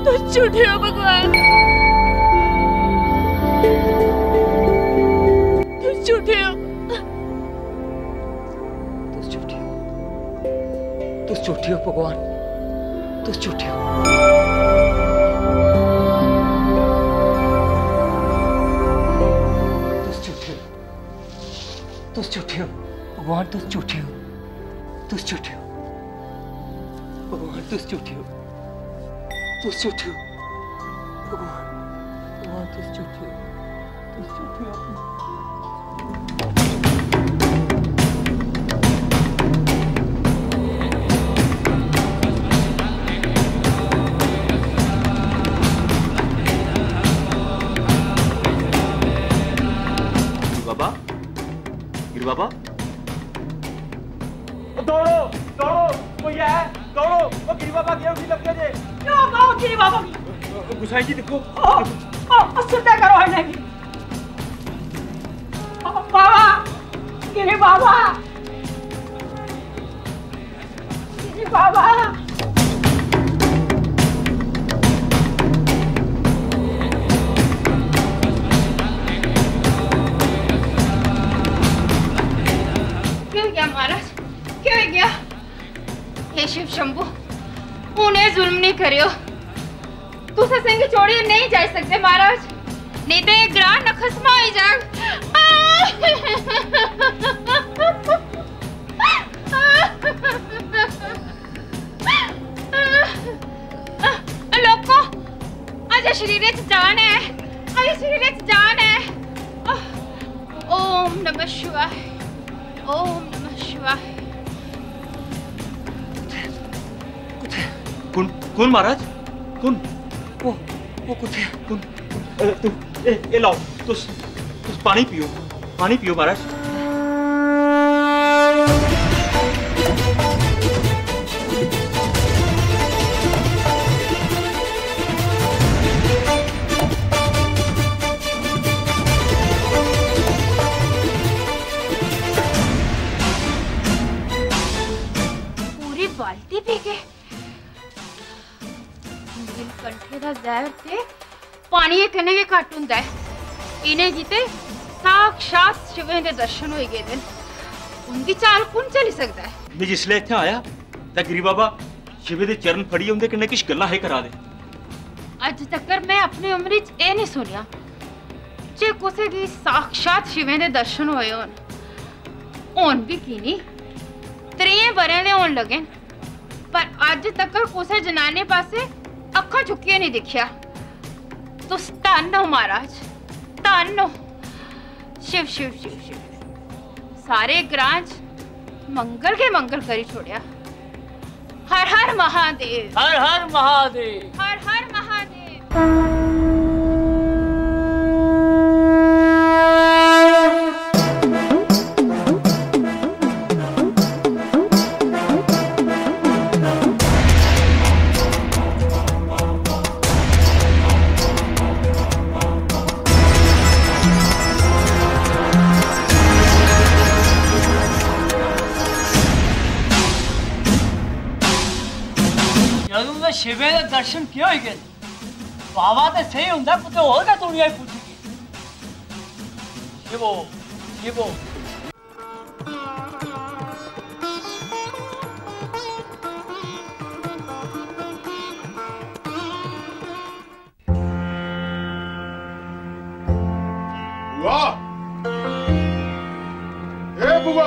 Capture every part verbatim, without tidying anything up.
तुम झूठे हो भगवान, तुम झूठे हो, तुम झूठे हो, तुम झूठे हो भगवान, तुम झूठे हो। तुम झूठे हो भगवान, तुम झूठे हो, तुम झूठे हो भगवान, तुम झूठे हो, तुम झूठे हो भगवान, भगवान तुम झूठे हो, तुम झूठे हो। बाबा, गिरी बाबा, दौड़ो दौड़ो, कोई है, दौड़ो, वो गिरी बाबा की उठी लग गए। क्यों कहो गिरी बाबा की? गुसाई जी देखो, ओ ओ सुनते करो है नहीं। बाबा, गिरी बाबा, गिरी बाबा। क्यों गया महाराज, क्यों गया? हे शिव शंभू, उन्हें जुल्म नहीं करियो, तुसा सिंह चोरी नहीं जा सकते महाराज, नहीं तो ये ग्रां नखस्मा हो जाए। लोको, आज शरीर च जान है, आज शरीर च जान है। ओम नमः शिवाय, ओम नमः शिवाय। कौन कौन महाराज, कौन? वो वो कुछ है, कौन? तू ए ए लाओ, तुस तुस पानी पियो, पानी पियो महाराज। पूरी बाल्टी पी गए। कंठे दा जहर ते पानी कन्नै के घट हुंदा है। इन्हें जीते साक्षात शिवें दे दर्शन होई गए दिन। उनकी चाल कौन चली सकता है? मैं जिसले इत्थे आया तां गिरी बाबा शिवे दे चरण फड़िए उंदे कन्नै किश गल्लां है करा दे। अज तक मैं अपनी उम्र च एह नहीं सुनिया जे कुसै दी साक्षात शिवें दे दर्शन होए होन। हुन भी की नहीं त्रीहें बरें दे होन लगे, पर अज तक कुसै जनाने पासे अखा चुकिए नहीं दिखिया। तुस धन हो महाराज, धन हो। शिव शिव शिव शिव सारे ग्रां च मंगल के मंगल करी छोड़िया। हर हर महादेव, हर हर महादेव, हर हर महादेव। शिवे दे दर्शन क्यों हो गए? बाबा तो सही होंगे, कुछ होर क्या दुनिया पूछेगी। शिवो शिवो बुआ, ए बुआ,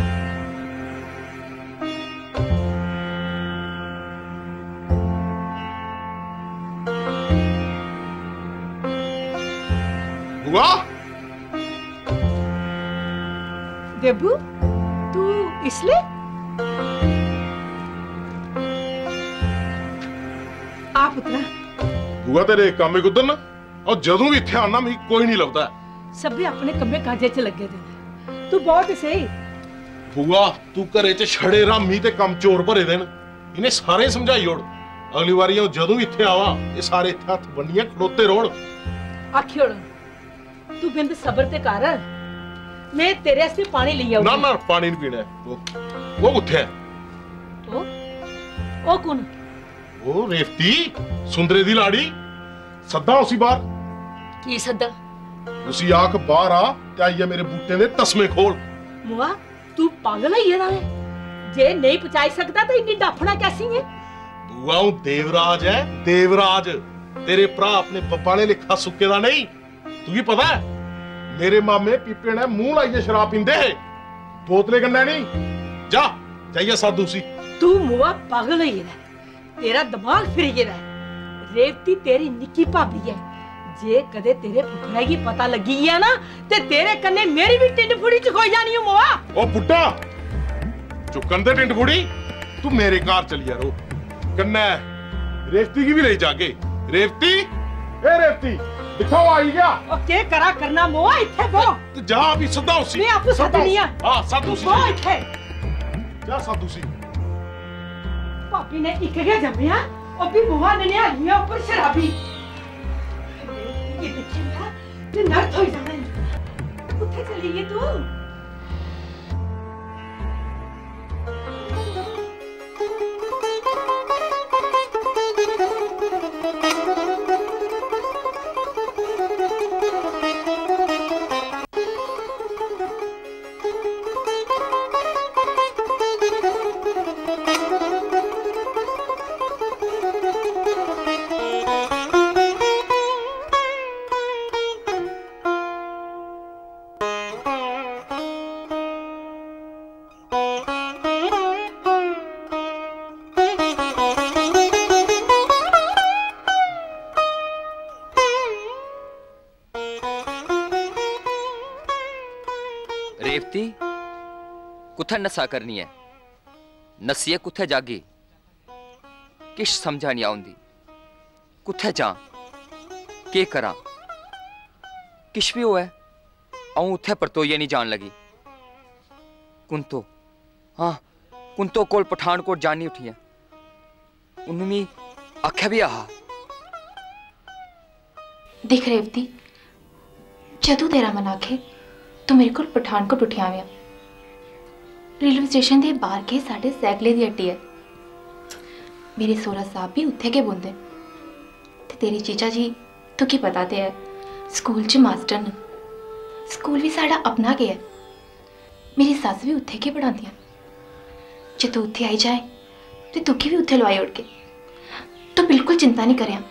बुआ, देबू, तू इसलिए आप उतरा। बुआ तेरे काम में उधर ना, और जदों भी इत्थे आना मिगी कोई नहीं लगता। सभी अपने कम्मे काजे च लगे दे। तू बहुत सही। बुआ तू घरे च छड़े रामी ते कम चोर भरे देन, इन्हें सारे समझाई ओड़। अगली बारी जदों भी इत्थे आवा ये सारे इत्थे हत्थ बन्नियां खड़ोते रोड़। आखी ओड़ तू बिंद सबर ते कर, मैं तेरे वास्ते पानी ले आऊंगी। ना ना पानी नहीं पीना है। वो वो कुत्थे है? ओ ओ कौन? ओ रेवती सुंदरे दी लाड़ी सदा उसी बाहर की सदा उसी आख बाहर आ ते आइए मेरे बूटे दे तस्मे खोल। मुआ तू पागल है ये जे नहीं पहुंचाई सकता तो इन्नी डाफना कैसी है? बुआ हूं देवराज है देवराज, तेरे भरा अपने बब्बा ने लिखा सुक्के दा नहीं। तुझे पता है मेरे मामे पीपे ने मुंह लाइए शराब पींदे है, बोतले कन्नै नहीं। जा जाइए साधु सी। तू मुआ पागल है ये तेरा दिमाग फिर गया है। रेवती तेरी निक्की भाभी है, जे कदे तेरे फुफड़ा की पता लगी है ना ते तेरे कन्ने मेरी भी टिंड फुड़ी चुकोई जानी है मुआ। ओ बुड्ढा चुकन दे टिंड फुड़ी, तू मेरे घर चलिया रो कन्ने रेवती की भी ले जाके। रेवती ए रेवती दिखाओ आई गया। ओ के करा करना मुआ इथे बो। तू जा अभी सदा उसी। मैं आपको सदनी है। हां साधु सी बो इथे जा साधु सी। भाभी ने एक गया जमिया और भी बुआ ने आ लिया ऊपर शराबी। ये देखिए ये नर्थ हो जाना है। कुत्ते चली गई तू? रेवती कुत्थे नशा करनी है, नसीए कुत्थे जागी, किश समझा नहीं आउंदी। कुत्थे जा के करा, किश भी होए आऊं उत्थे परतोइये नहीं जान लगी। कुंतो हाँ कुंतो कोल पठानकोट जानी उठी है, उन्होंने मी आख्या भी आहा। देख रेवती जदू तेरा मन आखे तू मेरे को पठानकोट उठिया आया। रेलवे स्टेशन के बाहर के साढ़े सैकले की हट्टी है। मेरे सोहरा साहब भी उत्थे के बुंदे ते तेरी चीचा जी तू की पता ते है स्कूल च मास्टर न। स्कूल भी साड़ा अपना के है। मेरी सस भी उत्थे के पढ़ाती। जे तू उत्थे आई जाए तो तुकी भी उत्थे लवाई उड़ के। तो बिल्कुल चिंता नहीं करें।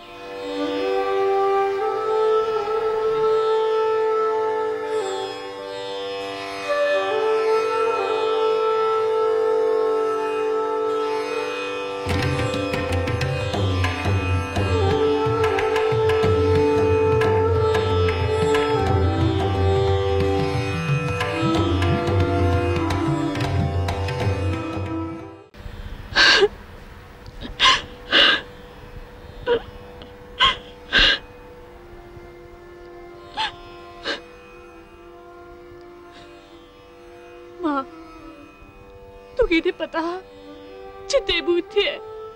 पता चितेबू इत्थे है,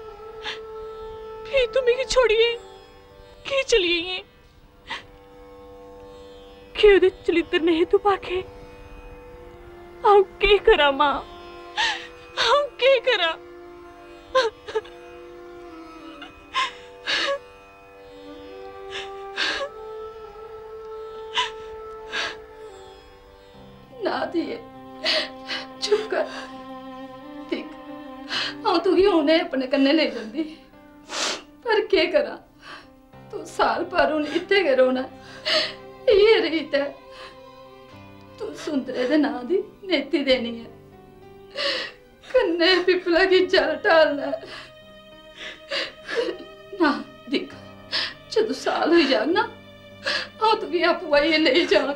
फिर तुम छोड़िए कि चली गई कि उहदे चलित्र ने तू पाके आऊ के करा मां, आऊ के करा। ना दिए चुप कर। देख हाँ तू ही होने अपने कन्ने ले जाती, पर के करा तू साल भर हूं इत्थे गै रौहना। ये रीत है, तू सुंदरे दे नां दी नेती देनी है, कन्ने पिपला की जल ढालना ना। दिख जदों साल हो जाग ना हाँ तू भी आप वाइए ले जा।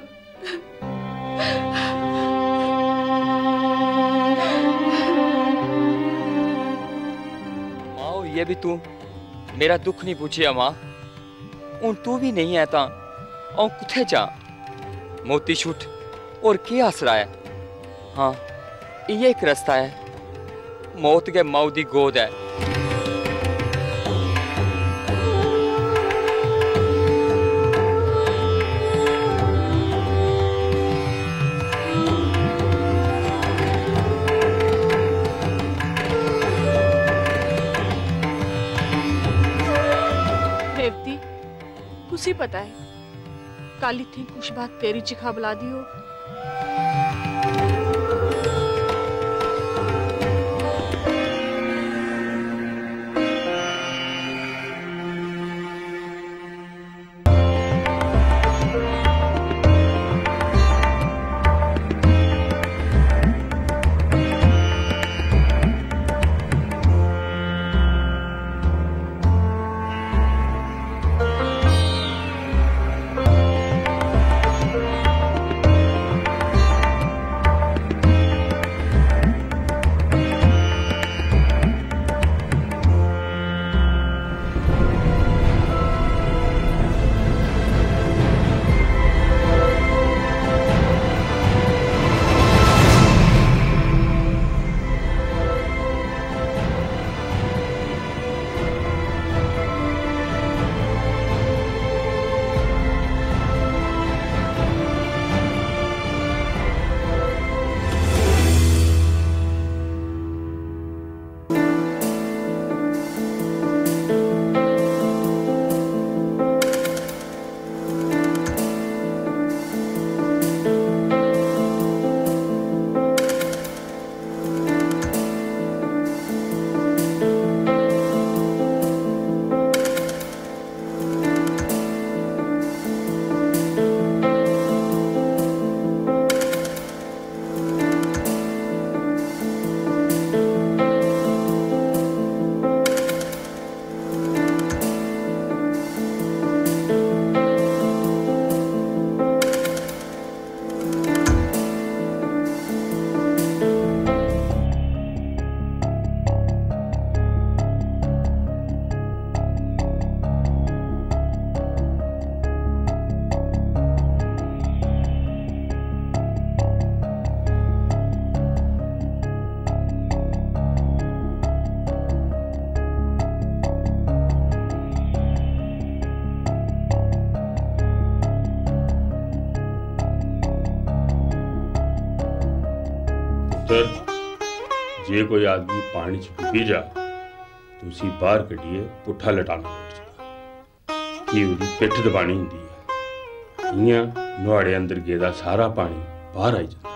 ये भी तू मेरा दुख नहीं पूछिया मां, हूं तू भी नहीं है ता औ कुत्थे जा। मोती छुट और क्या आसरा है। हाँ ये एक रास्ता है, मौत के माऊ दी गोद है। रेवती कुसी पता है काली थी कुछ बात तेरी चिखा बुला दी हो। जे कोई आदमी पानी च डुबी जा तो उसी बाहर कड्ढिए पुट्ठा लटाना लोड़दा कि उसकी पिठ दबानी होंदी है। इयां नुआड़े अंदर गेदा सारा पानी बाहर आई जाता।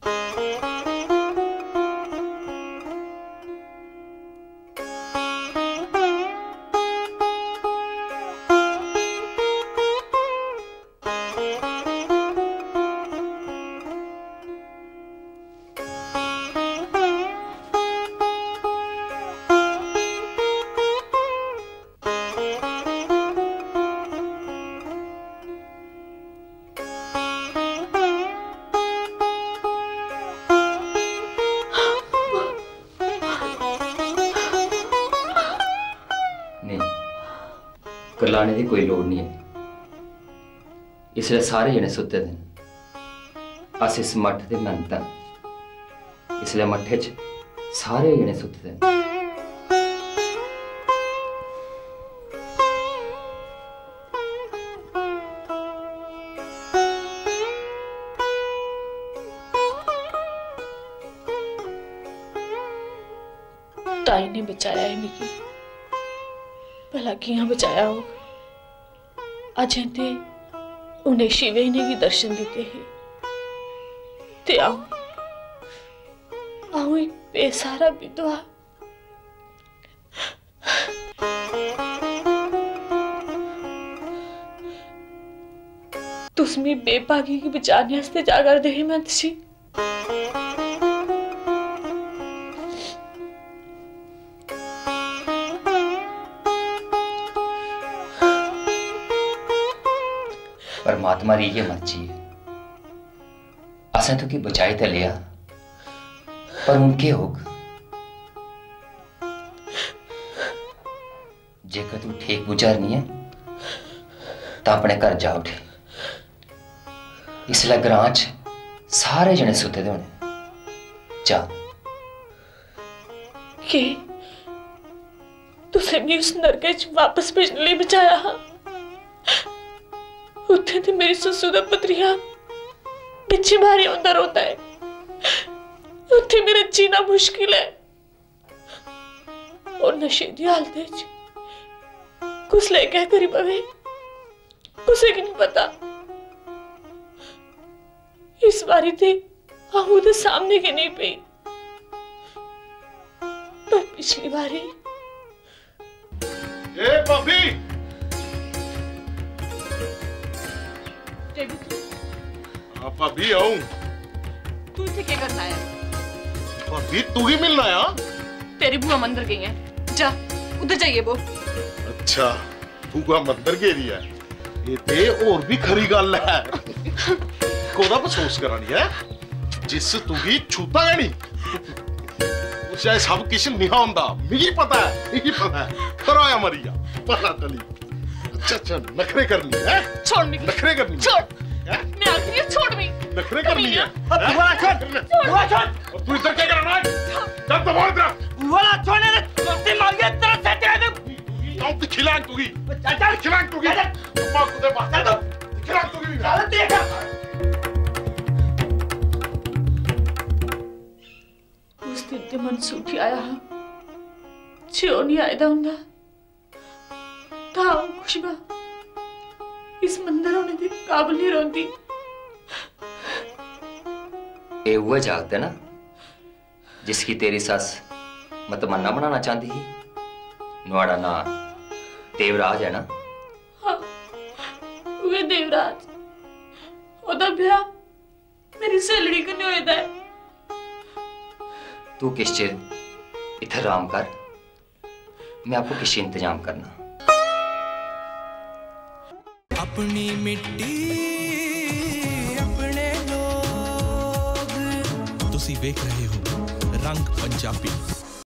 करलाने की कोई लोड़ नहीं है। इसलिए सारे जने सुते दे अस इस मठ के महंत हैं, इसलिए मठे च सारे जने सुते दे। ताई ने बचाया है मिकी, भला किया बचाया हो। अजें ते उन्हें शिवे ने भी दर्शन दिते ही ते आओ आओ एक बेसहारा विधवा तुसमी बेभागी की बचाने वास्ते जागर दे हिम्मत सी। परमात्मा री ये मर्जी है। असें तो की बचाई तो लिया पर उनके होग जेकर तू ठीक गुजरनी है तो अपने घर जा उठे। इसलिए ग्रां च सारे जने सुते दे होने जा के तुसे भी उस नरके च वापस भेजने लिए बचाया हा। उत्थे ते मेरी ससु दा पतरिया पिछे भारी होंदा रोंदा है। उत्थे मेरा जीना मुश्किल है और नशे दी हालत च कुछ ले क्या करी बवे कुछ की नहीं पता। इस बारी थे हम उधर सामने के नहीं पे, पर पिछली बारी ए भाभी हाँ भाभी आऊं। तू इतने क्या करना है? भाभी तू ही मिलना आया? तेरी बुआ मंदिर गई है, जा उधर जाइए वो। अच्छा बुआ मंदिर गेरी है, ये ते और भी खरी गल है। कोदा अफसोस करानी है जिस तुगी छूता है नहीं चाहे सब किश नहीं होंदा। मिगी पता है मिगी पता है कराया मरिया पता चली। अच्छा अच्छा नखरे करनी है। छोड़ मिगी नखरे करनी छोड़ मैं आखिरी है छोड़ मी नखरे करनी है। अब बुआ छोड़ बुआ छोड़ तू इधर क्या करना है? चल तो बोल इधर बुआ छोड़ने दे तोते मार गया तेरा सेट है दे तू खिलांग तूगी चल चल खिलांग तूगी अम्मा को दे बात चल तो खिलांग तूगी चल देख उस दिन ते मन सूखी आया हा जो नहीं आया हुंदा था खुशबा इस मंदिर होने दे काबिल नहीं रोंदी। ए वो जागते ना जिसकी तेरी सास मतमन्ना बनाना चाहती ही, नुआड़ा ना देवराज है ना? हाँ वे देवराज ओदा ब्याह मेरी सहेली कन्ने होएदा है। तू किस चिर इधर आराम कर, मैं आपको किसी इंतजाम करना। अपनी मिट्टी अपने लोग तुसी देख रहे हो रंग पंजाबी।